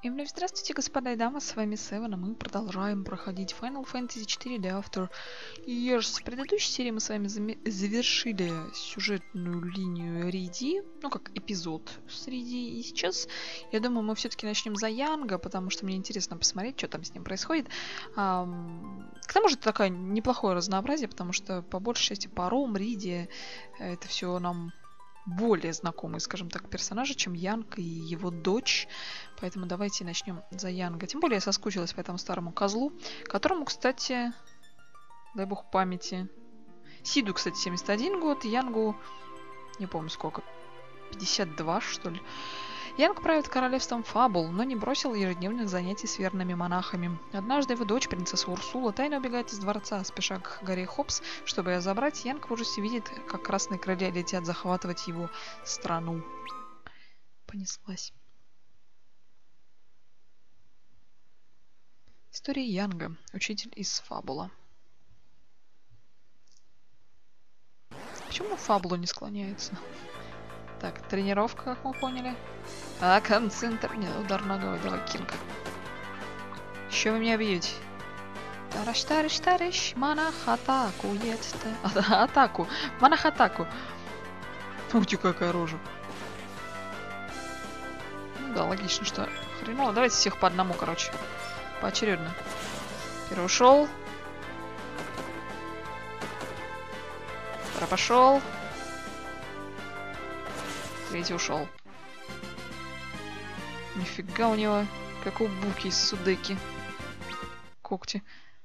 И вновь здравствуйте, господа и дамы, с вами Севен, и мы продолжаем проходить Final Fantasy IV The After Years. В предыдущей серии мы с вами завершили сюжетную линию Риди, ну как эпизод с Риди, и сейчас, я думаю, мы все-таки начнем за Янга, потому что мне интересно посмотреть, что там с ним происходит. К тому же это такое неплохое разнообразие, потому что по большей части Паром, Риди, это все нам более знакомые, скажем так, персонажи, чем Янг и его дочь. Поэтому давайте начнем за Янга. Тем более я соскучилась по этому старому козлу, которому, кстати, дай бог памяти. Сиду, кстати, 71 год, Янгу, не помню сколько, 52, что ли. Янг правит королевством Фабул, но не бросил ежедневных занятий с верными монахами. Однажды его дочь, принцесса Урсула, тайно убегает из дворца, спеша к горе Хопс, чтобы ее забрать. Янг в ужасе видит, как красные крылья летят захватывать его страну. Понеслась. История Янга, учитель из Фабула. Почему он в Фабулу не склоняется? Так, тренировка, как мы поняли. А, концентр. Нет, удар ногой. Давай, Кинг. Еще вы меня бьете? Тараш, монах атаку, атаку. Монах атаку. Ух ты, какая рожа. Ну да, логично, что хреново. Давайте всех по одному, короче. Поочередно. Первый ушел. Второй пошел. Третий ушел. Нифига у него, как у Буки из Судеки. Когти.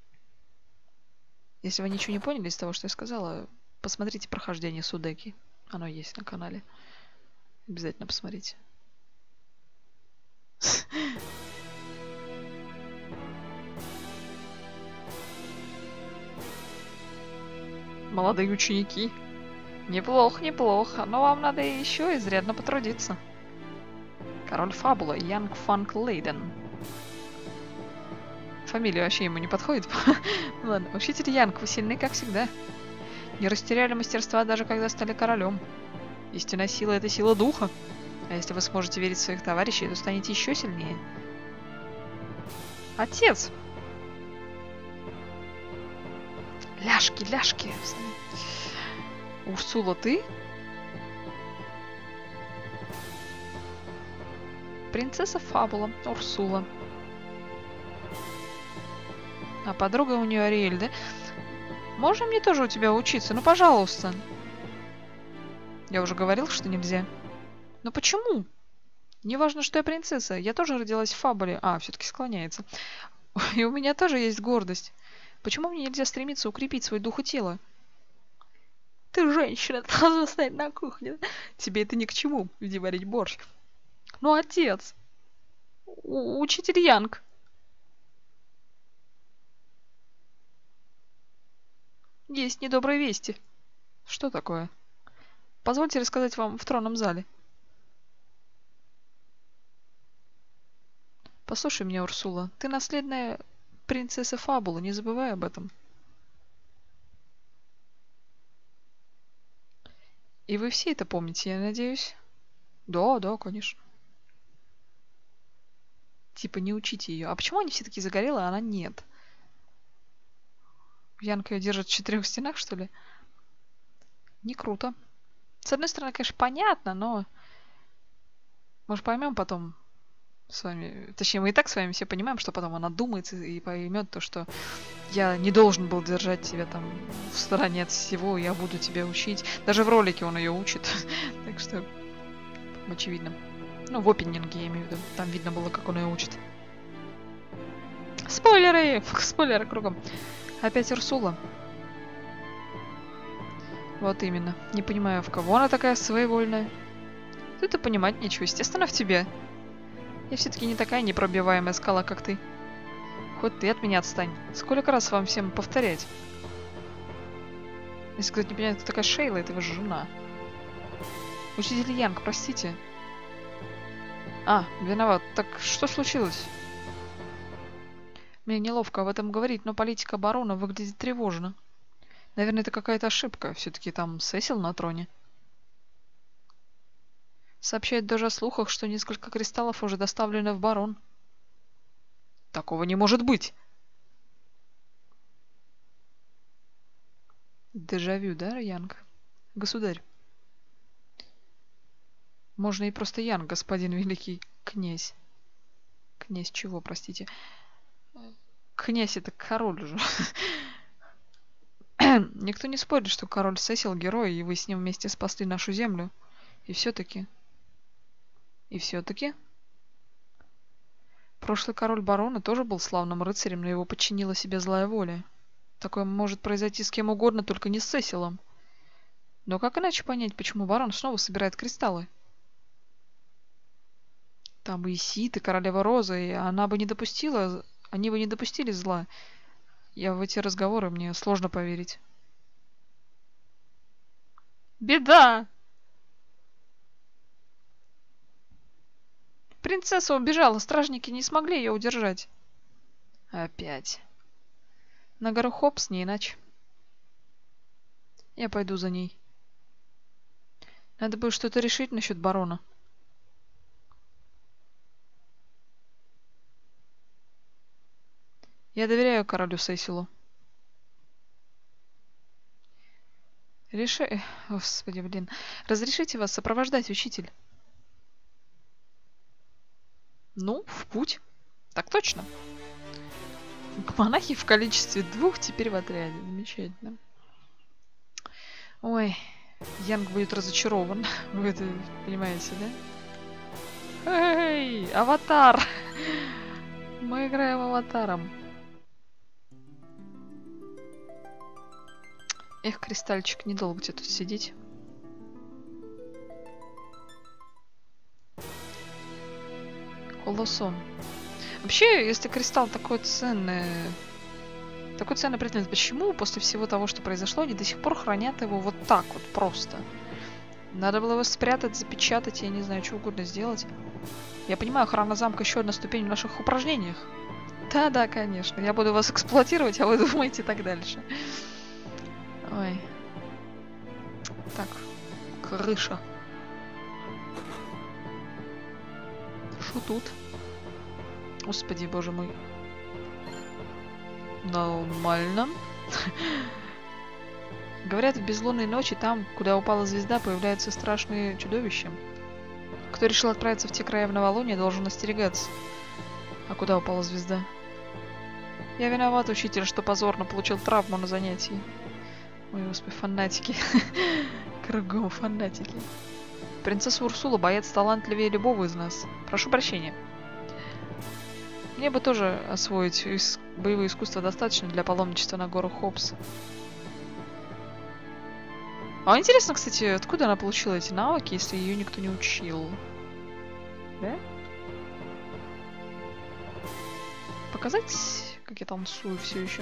Если вы ничего не поняли из того, что я сказала, посмотрите прохождение Судеки. Оно есть на канале. Обязательно посмотрите. Молодые ученики. Неплохо, неплохо. Но вам надо еще изрядно потрудиться. Король Фабула, Янг Фанк Лейден. Фамилия вообще ему не подходит. Ладно, учитель Янг, вы сильны, как всегда. Не растеряли мастерства, даже когда стали королем. Истинная сила — это сила духа. А если вы сможете верить в своих товарищей, то станете еще сильнее. Отец! Ляжки, ляжки. Урсула, ты? Принцесса Фабула, Урсула. А подруга у нее Ариэль, да? Можно мне тоже у тебя учиться? Ну, пожалуйста. Я уже говорил, что нельзя. Но почему? Не важно, что я принцесса. Я тоже родилась в Фабуле. А, все-таки склоняется. И у меня тоже есть гордость. Почему мне нельзя стремиться укрепить свой дух и тело? Ты женщина, ты должна стоять на кухне. Тебе это ни к чему, иди варить борщ. Ну, отец. Учитель Янг. Есть недобрые вести. Что такое? Позвольте рассказать вам в тронном зале. Послушай меня, Урсула. Ты наследная принцесса Фабулы, не забывай об этом. И вы все это помните, я надеюсь? Да, да, конечно. Типа, не учите ее. А почему они все такие загорелые, а она нет? Янка ее держит в 4 стенах, что ли? Не круто. С одной стороны, конечно, понятно, но... Мы же поймем потом с вами... Точнее, мы и так с вами все понимаем, что потом она думается и поймет то, что я не должен был держать тебя там в стороне от всего, я буду тебя учить. Даже в ролике он ее учит. Так что, очевидно. Ну, в опенинге, я имею в виду. Там видно было, как он ее учит. Спойлеры! Спойлеры кругом. Опять Урсула. Вот именно. Не понимаю, в кого она такая своевольная. Тут и понимать нечего. Естественно, в тебе. Я все-таки не такая непробиваемая скала, как ты. Хоть ты от меня отстань. Сколько раз вам всем повторять? Если кто-то не понимает, кто такая Шейла, это его жена. Учитель Янг, простите. А, виноват. Так что случилось? Мне неловко об этом говорить, но политика барона выглядит тревожно. Наверное, это какая-то ошибка. Все-таки там Сесил на троне. Сообщает даже о слухах, что несколько кристаллов уже доставлены в барон. Такого не может быть. Дежавю, да, Янг? Государь. Можно и просто Янг, господин великий князь. Князь чего, простите? Князь это король же. Никто не спорит, что король Сесил герой, и вы с ним вместе спасли нашу землю. И все-таки... Прошлый король барона тоже был славным рыцарем, но его подчинила себе злая воля. Такое может произойти с кем угодно, только не с Сесилом. Но как иначе понять, почему барон снова собирает кристаллы? Там и Сид, и королева Роза, и она бы не допустила... Они бы не допустили зла. В эти разговоры мне сложно поверить. Беда! Принцесса убежала, стражники не смогли ее удержать. Опять. На гору Хопс, не иначе. Я пойду за ней. Надо бы что-то решить насчет барона. Я доверяю королю Сесилу. Господи, блин. Разрешите вас сопровождать, учитель? Ну, в путь. Так точно. Монахи в количестве 2 теперь в отряде. Замечательно. Ой, Янг будет разочарован. Вы это понимаете, да? Эй, аватар! Мы играем аватаром. Эх, кристальчик, недолго тебе тут сидеть. Колосом. Вообще, если кристалл такой ценный предмет, почему после всего того, что произошло, они до сих пор хранят его вот так вот просто? Надо было его спрятать, запечатать, я не знаю, что угодно сделать. Я понимаю, охрана замка еще одна ступень в наших упражнениях. Да, конечно. Я буду вас эксплуатировать, а вы думаете так дальше. Ой. Так. Крыша. Что тут? Господи, боже мой. Нормально. Говорят, в безлунной ночи там, куда упала звезда, появляются страшные чудовища. Кто решил отправиться в те края в новолуние, должен остерегаться. А куда упала звезда? Я виноват, учитель, что позорно получил травму на занятии. Ой, господи, фанатики. Кругом фанатики. Принцесса Урсула боец талантливее любого из нас. Прошу прощения. Мне бы тоже освоить боевые искусства достаточно для паломничества на гору Хопс. А интересно, кстати, откуда она получила эти навыки, если ее никто не учил? Да? Показать, как я танцую все еще?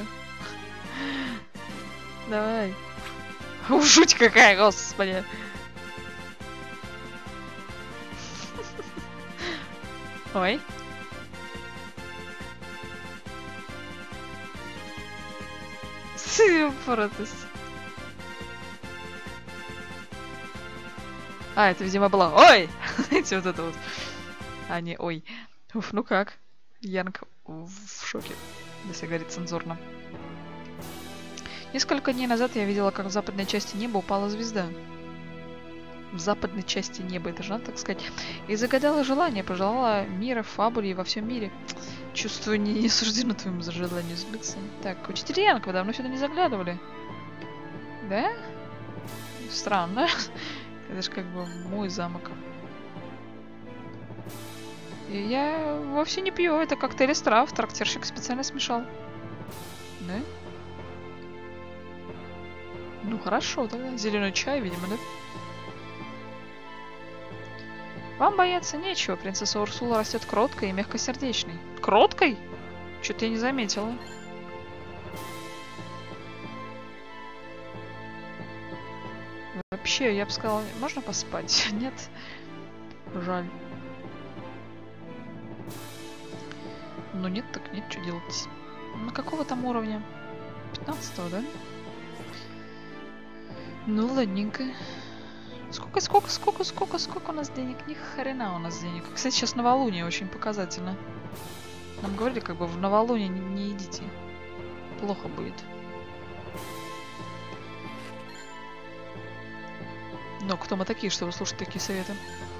Давай. Жуть какая, господи. Ой. А, это, видимо, была. Ой! Знаете, вот это вот. А, не ой. Уф, ну как? Янг в шоке, если говорить цензурно. Несколько дней назад я видела, как в западной части неба упала звезда. В западной части неба, это же надо так сказать. И загадала желание, пожелала мира, фабуле и во всем мире. Чувствую, не суждено твоему желанию сбыться. Так, учитель Янг, вы давно сюда не заглядывали? Да? Странно. Это же как бы мой замок. И я вовсе не пью, это коктейль из трав, трактирщик специально смешал. Да? Ну хорошо тогда. Зеленый чай, видимо, да? Вам бояться нечего, принцесса Урсула растет кроткой и мягкосердечной. Кроткой? Что-то я не заметила. Вообще, я бы сказала, можно поспать? Нет? Жаль. Ну нет, так нет, что делать? На какого там уровня? 15-го, да? Ну, ладненько. Сколько у нас денег? Ни хрена у нас денег. Кстати, сейчас новолуние очень показательно. Нам говорили, как бы в новолуние не идите. Плохо будет. Но кто мы такие, чтобы слушать такие советы?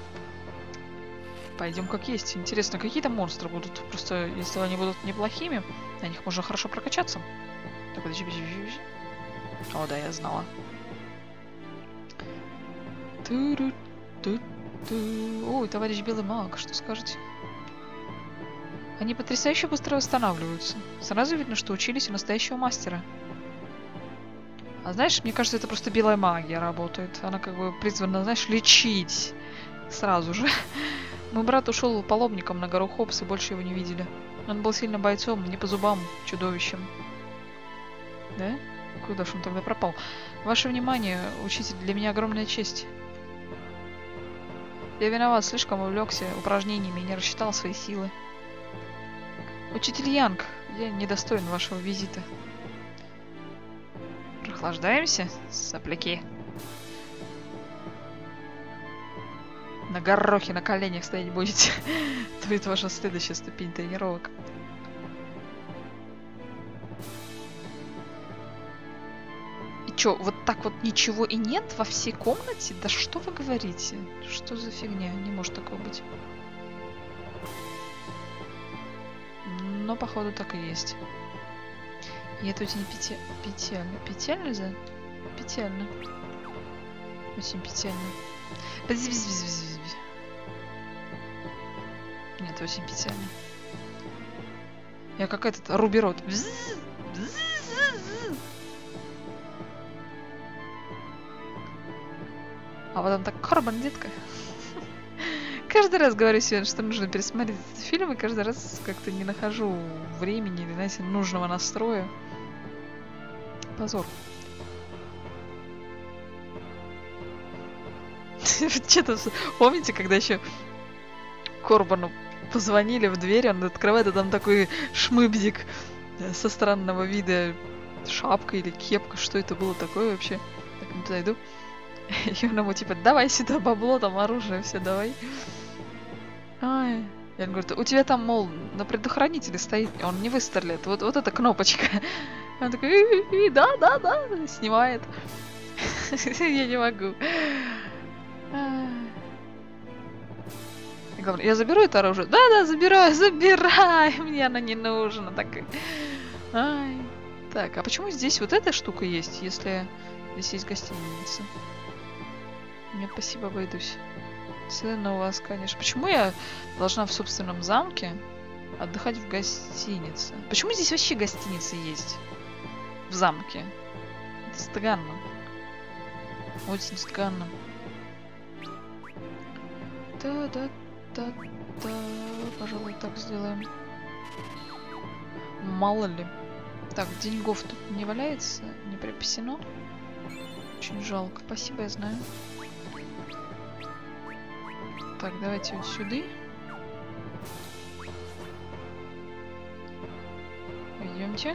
Пойдем как есть. Интересно, какие там монстры будут? Просто если они будут неплохими, на них можно хорошо прокачаться. Так, подожди. О, да, я знала. Ой, товарищ Белый Маг, что скажете? Они потрясающе быстро восстанавливаются. Сразу видно, что учились у настоящего мастера. А знаешь, мне кажется, это просто белая магия работает. Она как бы призвана, знаешь, лечить сразу же. Мой брат ушел паломником на гору Хопс, и больше его не видели. Он был сильным бойцом, не по зубам, чудовищем. Да? Куда же он тогда пропал? Ваше внимание, учитель, для меня огромная честь. Я виноват, слишком увлекся упражнениями и не рассчитал свои силы. Учитель Янг, я недостоин вашего визита. Прохлаждаемся, сопляки? На горохе на коленях стоять будете. Это будет ваша следующая ступень тренировок. И чё, вот так вот ничего и нет во всей комнате? Да что вы говорите? Что за фигня? Не может такого быть. Но походу так и есть. И это очень печально. Печально за? Печально. Очень печально. Нет, очень печально. Я как этот Руберот. А вот он так, Корбан, детка. Каждый раз говорю себе, что нужно пересмотреть этот фильм, и каждый раз как-то не нахожу времени или, знаете, нужного настроя. Позор. Что-то помните, когда еще Корбану позвонили в дверь, он открывает, а там такой шмыбзик со странного вида, шапка или кепка, что это было такое вообще? Так, не туда иду. И он ему типа, давай сюда бабло, там оружие, все, давай. Ай. И он говорит, у тебя там, мол, на предохранителе стоит, он не выстрелит, вот эта кнопочка. Он такой, да, снимает. Я не могу. Я говорю, я заберу это оружие? Да, забирай, мне оно не нужно. Так, ай. Так, а почему здесь вот эта штука есть, если здесь есть гостиница? Нет, спасибо, обойдусь. Цены у вас, конечно. Почему я должна в собственном замке отдыхать в гостинице? Почему здесь вообще гостиницы есть? В замке. Это странно. Очень странно. Да. Пожалуй, так сделаем. Мало ли. Так, деньгов тут не валяется, не припасено. Очень жалко. Спасибо, я знаю. Так, давайте вот сюда. Идемте.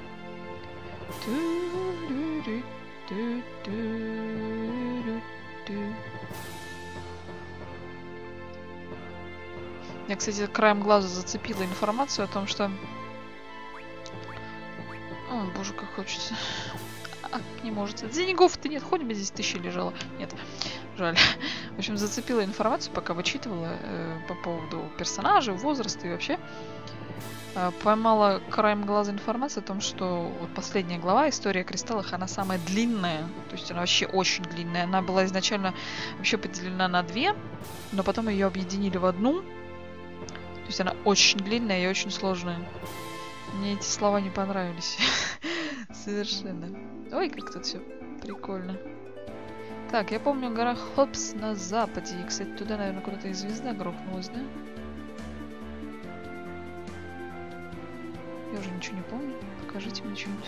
Я, кстати, краем глаза зацепила информацию о том, что... О, боже, как хочется. Не может. Деньгов-то нет, хоть бы здесь 1000 лежало. Нет, жаль. В общем, зацепила информацию, пока вычитывала по поводу персонажей, возраста и вообще. Поймала краем глаза информацию о том, что вот последняя глава, История о кристаллах, она самая длинная. То есть она вообще очень длинная. Она была изначально вообще поделена на 2, но потом ее объединили в одну. То есть она очень длинная и очень сложная. Мне эти слова не понравились. Совершенно. Ой, как тут все прикольно. Так, я помню гора Хопс на западе. И, кстати, туда, наверное, куда-то и звезда грохнулась, да? Я уже ничего не помню. Покажите мне что-нибудь.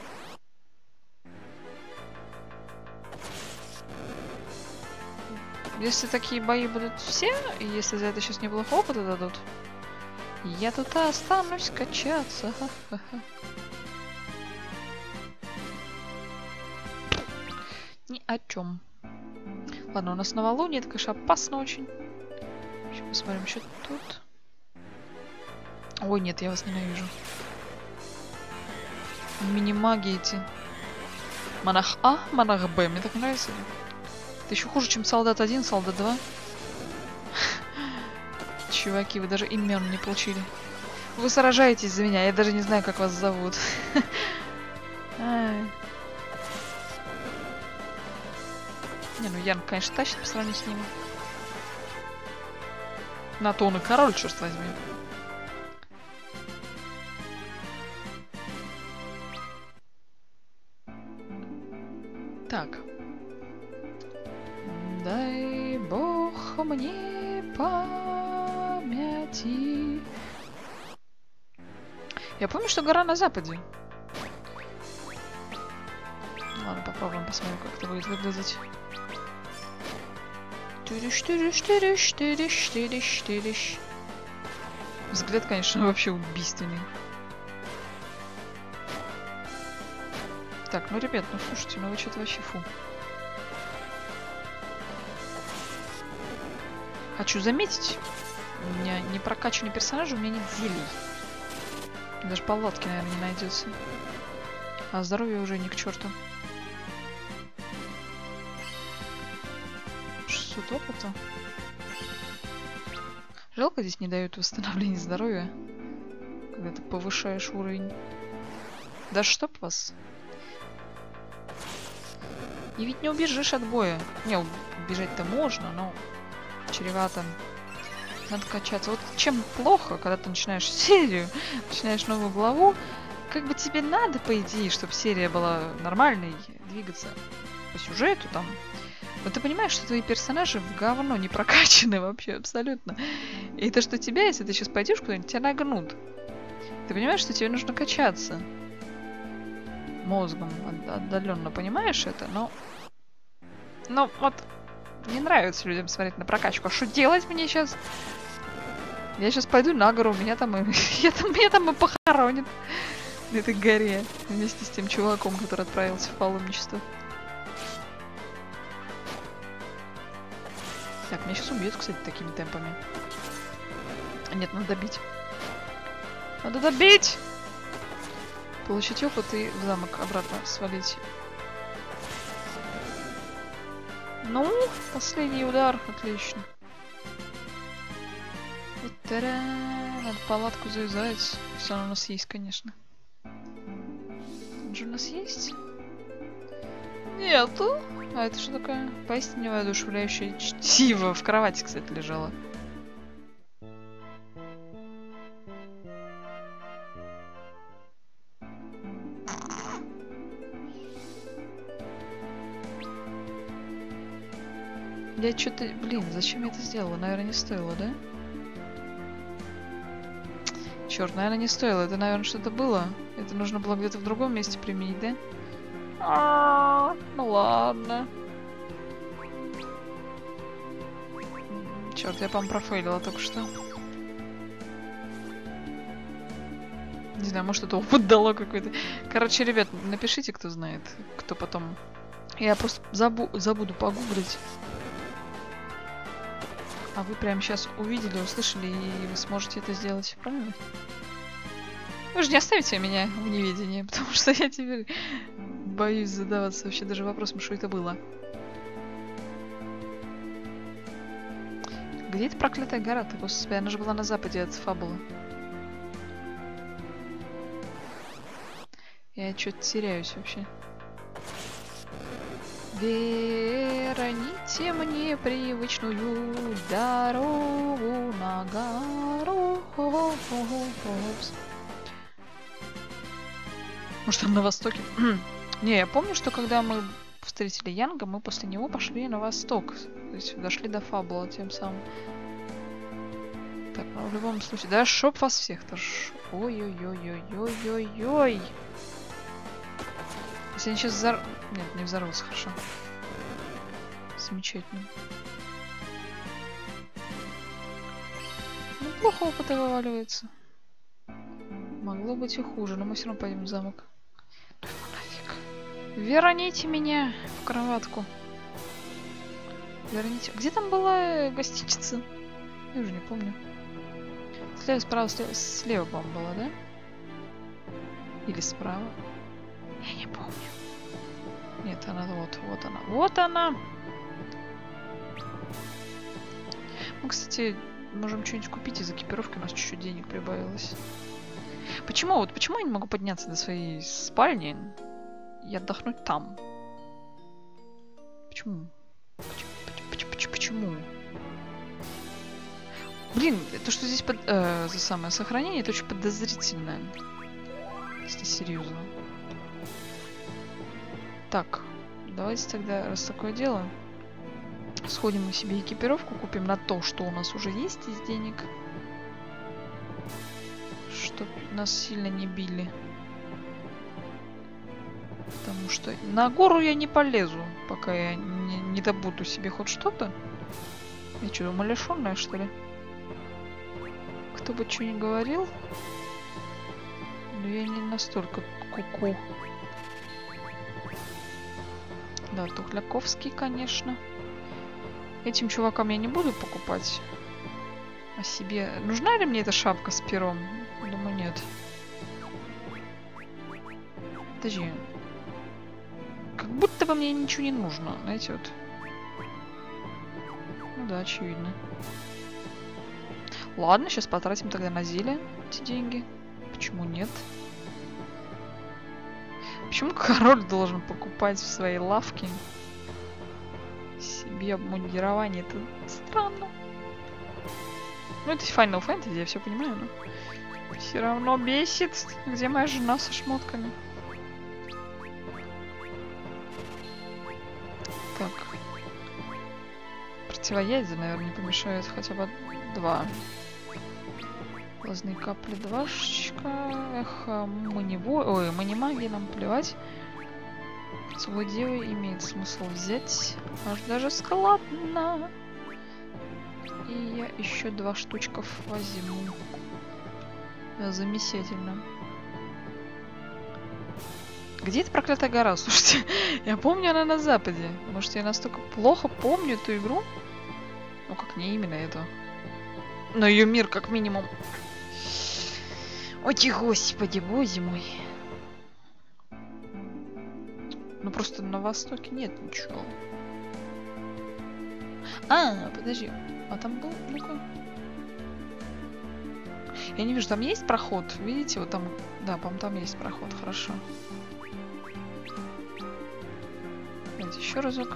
Если такие бои будут все, и если за это сейчас неплохо опыта дадут, я тут останусь качаться. Ни о чем. Ладно, у нас новолуние, это, конечно, опасно очень. Сейчас посмотрим, что тут. Ой, нет, я вас ненавижу. Мини-маги эти. Монах А, монах Б. Мне так нравится. Это еще хуже, чем солдат 1, солдат 2. Чуваки, вы даже имен не получили. Вы сражаетесь за меня, я даже не знаю, как вас зовут. Не, ну Ян, конечно, тащит по сравнению с ними. На то он и король, черт возьми. Так. Дай бог мне памяти. Я помню, что гора на западе. Ладно, попробуем, посмотрим, как это будет выглядеть. Взгляд, конечно, вообще убийственный. Так, ну, ребят, ну слушайте, ну вы что-то вообще фу. Хочу заметить, у меня не прокачанный персонаж, у меня нет зелий. Даже палатки, наверное, не найдется. А здоровье уже ни к черту. 600 опыта. Жалко, здесь не дают восстановление здоровья, когда ты повышаешь уровень. Да чтоб вас. И ведь не убежишь от боя. Не, убежать-то можно, но чревато. Надо качаться. Вот чем плохо, когда ты начинаешь серию, начинаешь новую главу, как бы тебе надо, по идее, чтобы серия была нормальной, двигаться по сюжету там. Но ты понимаешь, что твои персонажи в говно не прокачаны вообще абсолютно. И то, что тебя, если ты сейчас пойдешь куда-нибудь, тебя нагнут. Ты понимаешь, что тебе нужно качаться. Мозгом отдаленно понимаешь это, но... Ну, вот... Не нравится людям смотреть на прокачку. А что делать мне сейчас? Я сейчас пойду на гору, меня там и похоронят на этой горе. Вместе с тем чуваком, который отправился в паломничество. Так, меня сейчас убьют, кстати, такими темпами. Нет, надо добить. Надо добить! Получить опыт и в замок обратно свалить. Ну, последний удар. Отлично. Та-да! Надо палатку завязать. Все у нас есть, конечно. Он же у нас есть? Нету. А это что такое? Поистине воодушевляющее чтиво. В кровати, кстати, лежала. Я что-то... Блин, зачем я это сделала? Наверное, не стоило, да? Черт, наверное, не стоило. Это, наверное, что-то было. Это нужно было где-то в другом месте применить, да? Ну ладно. Черт, я, по-моему, профейлила только что. Не знаю, может, это опыт дало какой-то. Короче, ребят, напишите, кто знает, кто потом... Я просто забуду погуглить. А вы прямо сейчас увидели, услышали, и вы сможете это сделать, правильно? Вы же не оставите меня в неведении, потому что я теперь боюсь задаваться вообще даже вопросом, что это было. Где эта проклятая гора-то, господи? Она же была на западе от Фабулы. Я что-то теряюсь вообще. Верните мне привычную дорогу на гору. Может, он на востоке? Не, я помню, что когда мы встретили Янга, мы после него пошли на восток. То есть дошли до Фабула тем самым. Так, ну в любом случае... Да шоп вас всех-то. Ой-ой-ой-ой-ой-ой-ой. Если они сейчас Нет, не взорвутся, хорошо. Замечательно. Неплохо опыта вываливается. Могло быть и хуже, но мы все равно пойдем в замок. Нафиг. Верните меня в кроватку. Верните. Где там была гостиница? Я уже не помню. Слева, справа, слева. Слева, по-моему, была, да? Или справа? Я не помню. Нет, она вот. Вот она. Вот она! Мы, кстати, можем что-нибудь купить из экипировки. У нас чуть-чуть денег прибавилось. Почему? Вот почему я не могу подняться до своей спальни и отдохнуть там? Почему? Почему? Блин, то, что здесь за самое сохранение, это очень подозрительно. Если серьезно. Так, давайте тогда, раз такое дело, сходим мы себе экипировку, купим на то, что у нас уже есть из денег. Чтоб нас сильно не били. Потому что на гору я не полезу, пока я не добуду себе хоть что-то. Я что, умалишенная, что ли? Кто бы что ни говорил, но я не настолько куку. Да, Тухляковский, конечно. Этим чувакам я не буду покупать. А себе... Нужна ли мне эта шапка с пером? Думаю, нет. Подожди. Как будто бы мне ничего не нужно. Знаете, вот. Ну да, очевидно. Ладно, сейчас потратим тогда на зелье эти деньги. Почему нет? Почему король должен покупать в своей лавке себе обмундирование? Это странно. Ну, это Final Fantasy, я все понимаю, но все равно бесит. Где моя жена со шмотками? Так. Противоядие, наверное, не помешает хотя бы 2. Глазные капли 2. Эх, манимагии нам плевать. Свой девы имеет смысл взять. Аж даже складно. И я еще 2 штучков возьму. Замечательно. Где эта проклятая гора? Слушайте, я помню, она на западе. Может, я настолько плохо помню эту игру? Ну, как не именно эту. Но ее мир, как минимум. Ой, господи, боже мой. Ну, просто на востоке нет ничего. А, подожди. А там был? Ну-ка. Я не вижу, там есть проход? Видите, вот там... Да, по-моему, там есть проход. Хорошо. Давайте еще разок.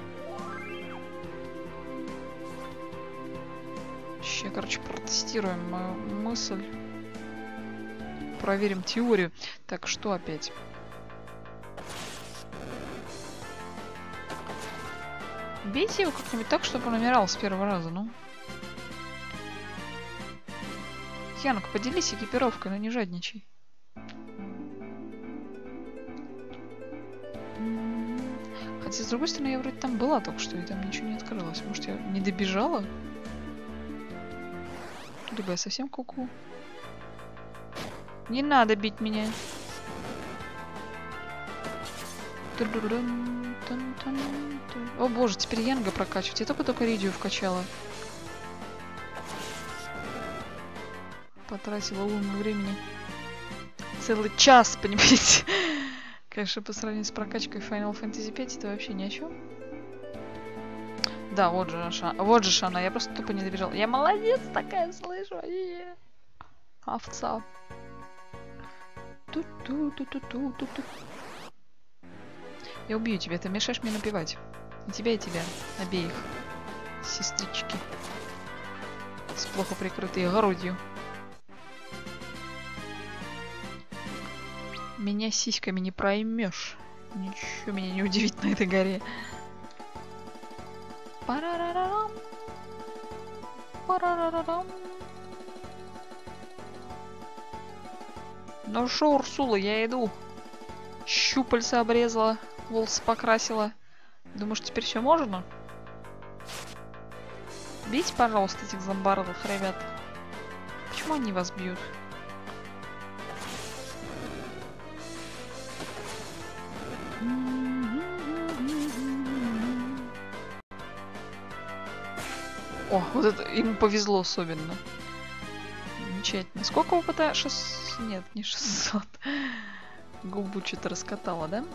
Сейчас, короче, протестируем мою мысль. Проверим теорию. Так, что опять? Бейте его как-нибудь так, чтобы он умирал с первого раза, ну. Янок, поделись экипировкой, но не жадничай. Хотя, с другой стороны, я вроде там была только что, и там ничего не открылось. Может, я не добежала? Либо я совсем куку. Не надо бить меня. О боже, теперь Янга прокачивать. Я только Ридию вкачала. Потратила уйму времени. Целый час, понимаете? Конечно, по сравнению с прокачкой Final Fantasy 5 это вообще ни о чем. Да, вот же она. Я просто тупо не добежала. Я молодец такая, слышу. Овца. Я убью тебя, ты мешаешь мне напевать. И тебя, и тебя. Обеих. Сестрички. С плохо прикрытой грудью. Меня сиськами не проймешь. Ничего меня не удивит на этой горе. Парарарам. Парарарам. Ну шо, Урсула, я иду. Щупальца обрезала, волосы покрасила. Думаешь, теперь все можно? Бейте, пожалуйста, этих зомбарлых ребят. Почему они вас бьют? О, вот это ему повезло особенно. Замечательно. Сколько опыта? 600... Нет, не 600. Губу что-то раскатала, да?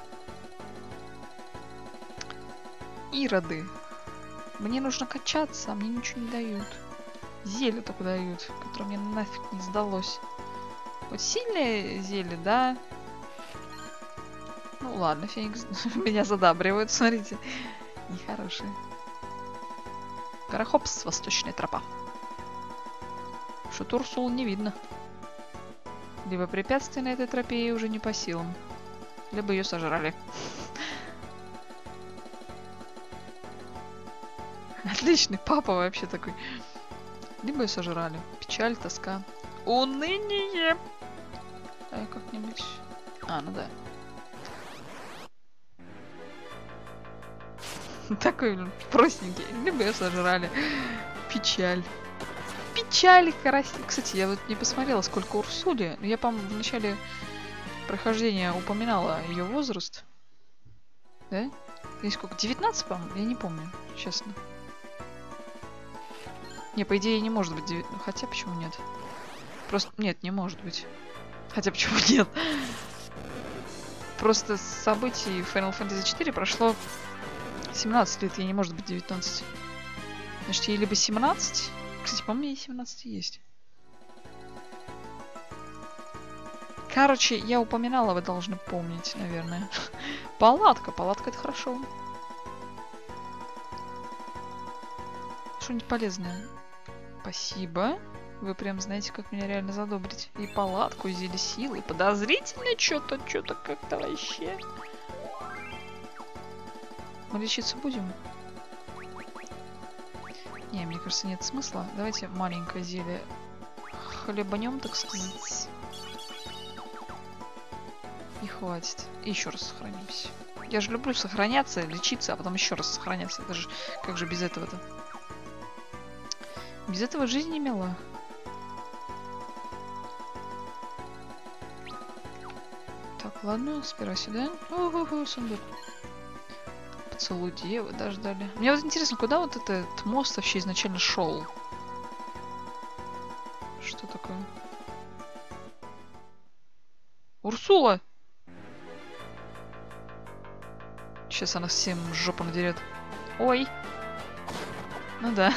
Ироды. Мне нужно качаться, а мне ничего не дают. Зелье только дают, которое мне нафиг не сдалось. Вот сильное зелье, да? Ну ладно, Феникс меня задабривают, смотрите. Нехорошие. Карахопс, восточная тропа. Что-то Урсулу не видно. Либо препятствия на этой тропе ей уже не по силам, либо ее сожрали. Отличный папа вообще такой. Либо ее сожрали. Печаль, тоска. Уныние. А я как-нибудь... А, ну да. Такой, блин, простенький. Либо ее сожрали. Печаль. Печаль, карасик. Кстати, я вот не посмотрела, сколько Урсуле. Я, по-моему, в начале прохождения упоминала ее возраст. Да? Или сколько? 19, по-моему? Я не помню, честно. Не, по идее, не может быть 19. Хотя, почему нет? Просто... Нет, не может быть. Хотя, почему нет? Просто с событий Final Fantasy 4 прошло 17 лет, ей не может быть 19. Значит, ей либо 17... Кстати, по-моему, ей 17 есть. Короче, я упоминала, вы должны помнить, наверное. Палатка. Палатка — это хорошо. Что-нибудь полезное. Спасибо. Вы прям знаете, как меня реально задобрить. И палатку, и зелье силы. Подозрительно что-то как-то вообще. Мы лечиться будем? Не, мне кажется, нет смысла. Давайте маленькое зелье хлебанем, так сказать. И хватит. И еще раз сохранимся. Я же люблю сохраняться, лечиться, а потом еще раз сохраняться. Это же... Как же без этого-то? Без этого жизнь не мила. Так, ладно, сперва сюда. Ого-го, сундук. Поцелуй девы дождали. Мне вот интересно, куда вот этот мост вообще изначально шел? Что такое? Урсула! Сейчас она всем жопу надерет. Ой! Ну да.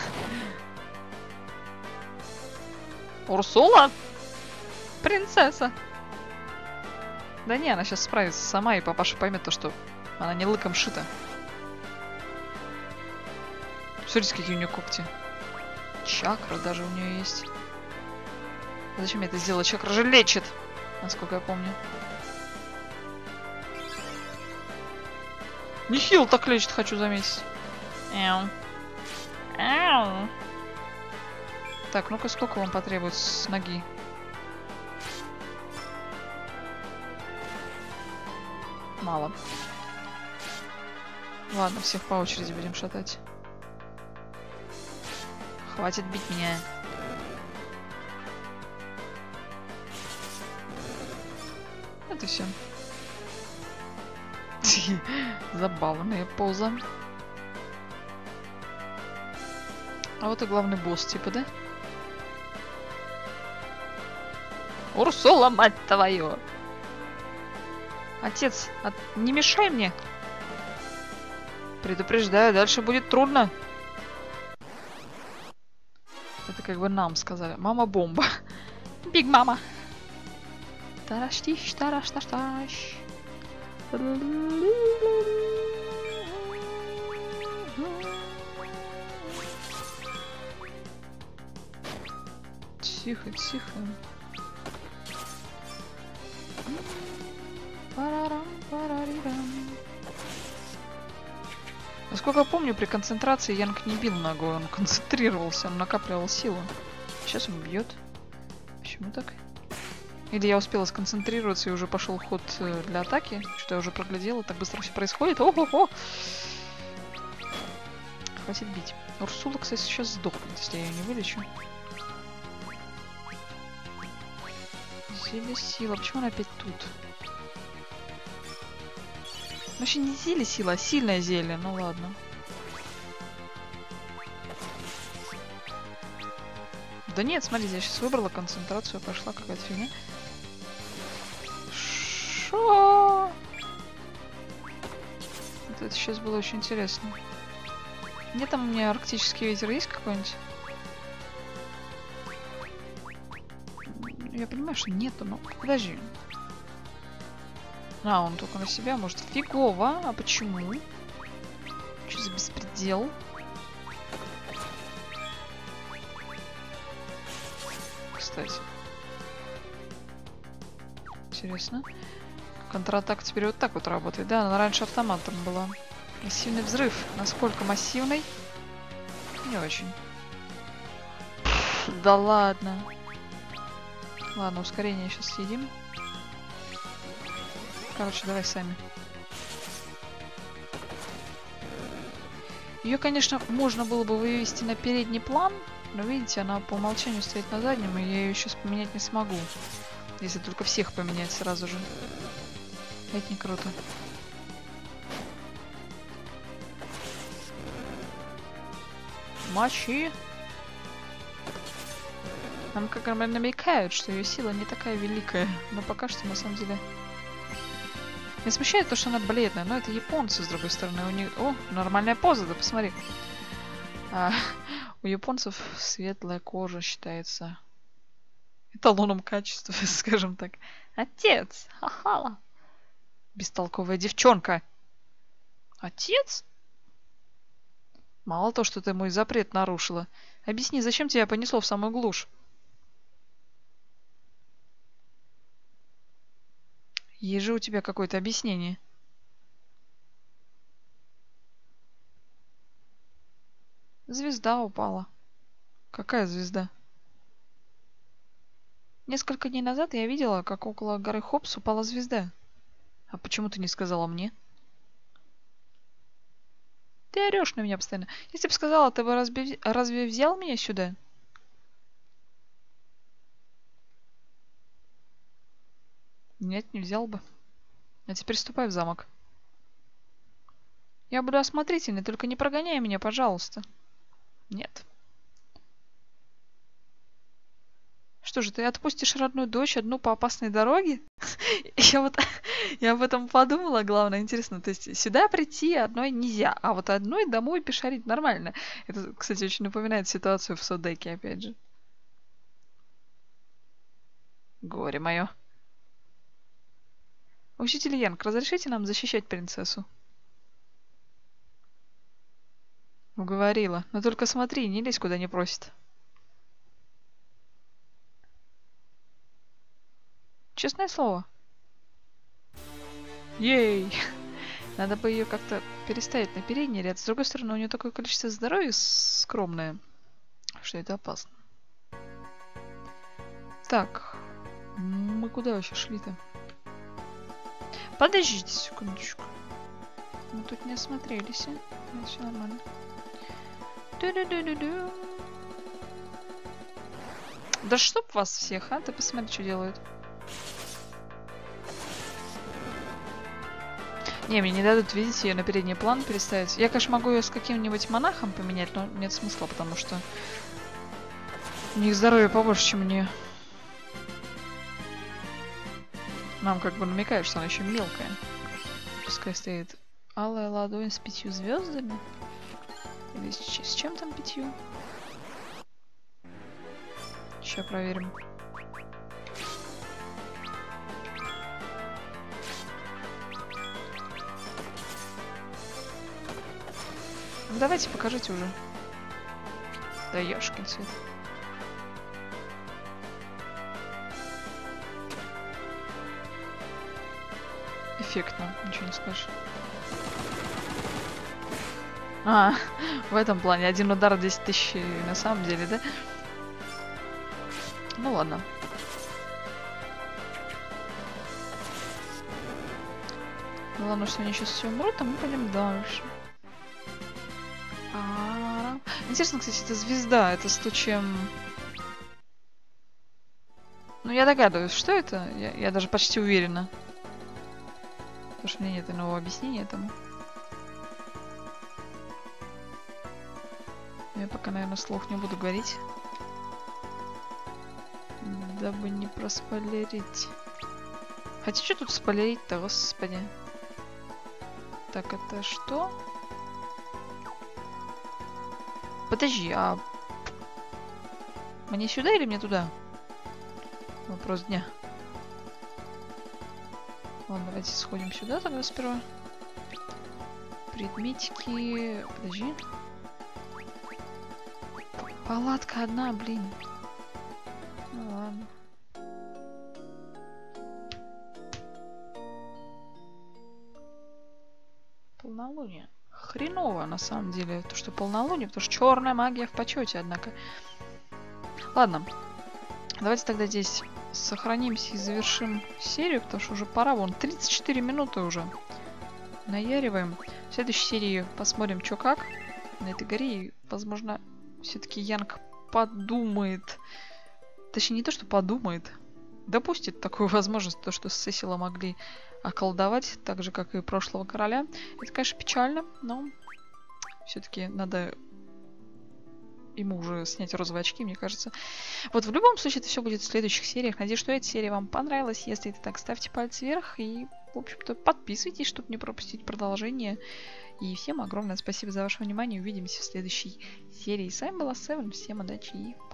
Урсула? Принцесса! Да не, она сейчас справится сама, и папаша поймет то, что она не лыком шита. Смотрите, какие у нее когти. Чакра даже у нее есть. Зачем я это сделала? Чакра же лечит, насколько я помню. Не хил так лечит, хочу заметить. Эу. Эу. Так, ну-ка, сколько вам потребуется с ноги? Мало. Ладно, всех по очереди будем шатать. Хватит бить меня. Это все. Забавная поза. А вот и главный босс, типа, да? Урсула, мать твою! Отец, не мешай мне! Предупреждаю, дальше будет трудно. Это как бы нам сказали. Мама-бомба. Биг мама. Тараш-тиш, тараш-таш-таш. Тихо, тихо. Насколько я помню, при концентрации Янг не бил ногой, он концентрировался, он накапливал силу. Сейчас он бьет. Почему так? Или я успела сконцентрироваться и уже пошел ход для атаки? Что-то я уже проглядела, так быстро все происходит. Ого-го! Хватит бить. Урсула, кстати, сейчас сдохнет, если я ее не вылечу. Зелье сила. Почему она опять тут? Вообще не зелье сила, а сильное зелье. Ну ладно. Да нет, смотрите, я сейчас выбрала концентрацию, пошла какая-то фигня. Шо? Вот это сейчас было очень интересно. Где там у меня арктический ветер есть какой-нибудь? Я понимаю, что нету, но подожди. А, он только на себя может. Фигово. А почему? Что за беспредел? Кстати. Интересно. Контратака теперь вот так вот работает. Да, она раньше автоматом была. Массивный взрыв. Насколько массивный? Не очень. Да ладно. Ладно, ускорение сейчас съедим. Короче, давай сами. Ее, конечно, можно было бы вывести на передний план, но видите, она по умолчанию стоит на заднем, и я ее сейчас поменять не смогу. Если только всех поменять сразу же. Это не круто. Мочи. Нам как бы намекают, что ее сила не такая великая. Но пока что, на самом деле... Меня смущает то, что она бледная, но это японцы, с другой стороны. У них... О, нормальная поза, да посмотри. У японцев светлая кожа считается эталоном качества, скажем так. Отец! Ха-ха! Бестолковая девчонка! Отец? Мало то, что ты мой запрет нарушила. Объясни, зачем тебя понесло в самую глушь? Есть же у тебя какое-то объяснение. Звезда упала. Какая звезда? Несколько дней назад я видела, как около горы Хопс упала звезда. А почему ты не сказала мне? Ты орешь на меня постоянно. Если бы сказала, ты бы разве взял меня сюда? Нет, не взял бы. А теперь ступай в замок. Я буду осмотрительной, только не прогоняй меня, пожалуйста. Нет. Что же, ты отпустишь родную дочь одну по опасной дороге? Я об этом подумала, главное, интересно. То есть сюда прийти одной нельзя, а вот одной домой пешарить нормально. Это, кстати, очень напоминает ситуацию в Содеке, опять же. Горе мое. Учитель Янг, разрешите нам защищать принцессу? Уговорила. Но только смотри, не лезь куда не просит. Честное слово. Ей! Надо бы ее как-то переставить на передний ряд. С другой стороны, у нее такое количество здоровья скромное, что это опасно. Так, мы куда вообще шли-то? Подождите секундочку. Мы тут не осмотрелись, а? Все нормально. Да чтоб вас всех, а? Ты посмотри, что делают. Не, мне не дадут, видите, ее на передний план переставить. Я, конечно, могу ее с каким-нибудь монахом поменять, но нет смысла, потому что у них здоровье побольше, чем у нее. Нам как бы намекают, что она еще мелкая. Пускай стоит алая ладонь с 5 звездами. Или с чем там 5? Сейчас проверим. Ну, давайте покажите уже. Да ёшкин свет. Эффектно, ничего не скажешь. А, в этом плане. Один удар 10 тысяч на самом деле, да? Ну ладно. Главное, что они сейчас все умрут, а мы пойдем дальше. Интересно, кстати, это звезда, это случаем... Ну, я догадываюсь, что это. Я даже почти уверена. Потому что у меня нет иного объяснения этому. Я пока, наверное, слух не буду говорить. Дабы не проспойлерить. Хотя что тут спойлерить-то, господи. Так, это что? Подожди, а... Мне сюда или мне туда? Вопрос дня. Ладно, давайте сходим сюда тогда сперва. Предметики... Подожди. Палатка одна, блин. Ну ладно. Полнолуние. Хреново, на самом деле, то, что полнолуние, потому что черная магия в почете, однако. Ладно. Давайте тогда здесь сохранимся и завершим серию, потому что уже пора. Вон, 34 минуты уже. Наяриваем. В следующей серии посмотрим, что как на этой горе. И, возможно, все-таки Янг подумает. Точнее, не то, что подумает. Допустит такую возможность, то, что Сесила могли околдовать, так же, как и прошлого короля. Это, конечно, печально, но все-таки надо ему уже снять розовые очки, мне кажется. Вот в любом случае это все будет в следующих сериях. Надеюсь, что эта серия вам понравилась. Если это так, ставьте палец вверх и, в общем-то, подписывайтесь, чтобы не пропустить продолжение. И всем огромное спасибо за ваше внимание. Увидимся в следующей серии. С вами была Севен. Всем удачи и пока.